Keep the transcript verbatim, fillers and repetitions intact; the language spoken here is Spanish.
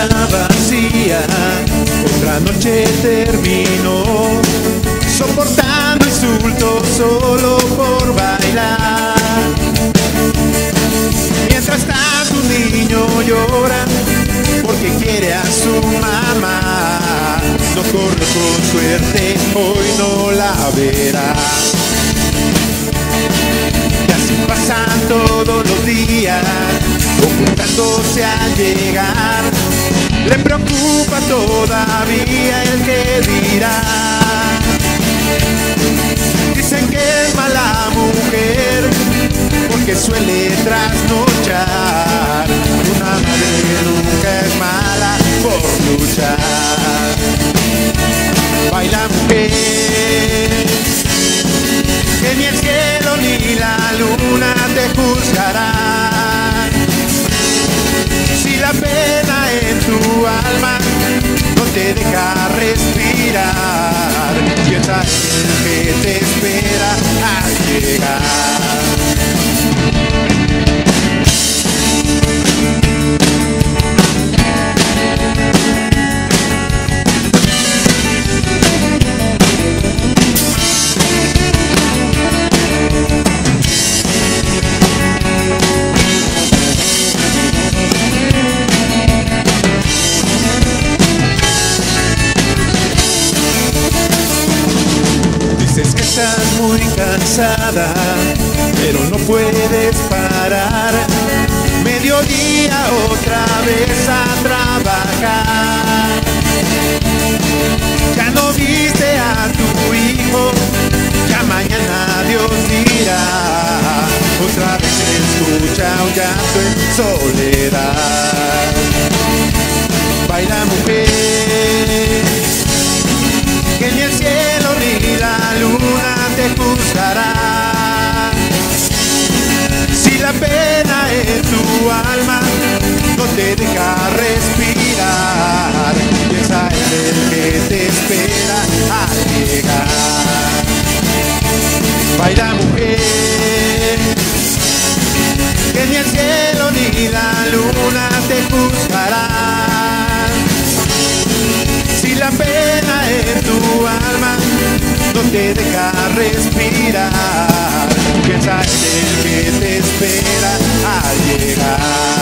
casa vacía, otra noche terminó, soportando insultos solo por bailar. Mientras tanto un niño llora porque quiere a su mamá. No corre con suerte, hoy no la verá. Y así pasan todos los días, ocultándose al llegar. Le preocupa todavía el que dirá. Dicen que es mala mujer porque suele trasnochar. Una madre nunca es mala por luchar. Baila mujer, que ni el cielo ni la luna te juzgarán. Si la pena en tu alma no te deja respirar, piensa en el que te espera al llegar. Dices que estás muy cansada, pero no puedes parar. Mediodía otra vez a trabajar. Ya no viste a tu hijo, ya mañana Dios dirá. Otra vez escucha un llanto en soledad. Baila mujer, que ni el cielo ni la luna te juzgará. Si la pena en tu alma no te deja respirar, piensa en el que te espera al llegar. Baila mujer, que ni el cielo ni la luna te juzgará. Si la pena en tu alma no te deja respirar, piensa en el que te espera al llegar.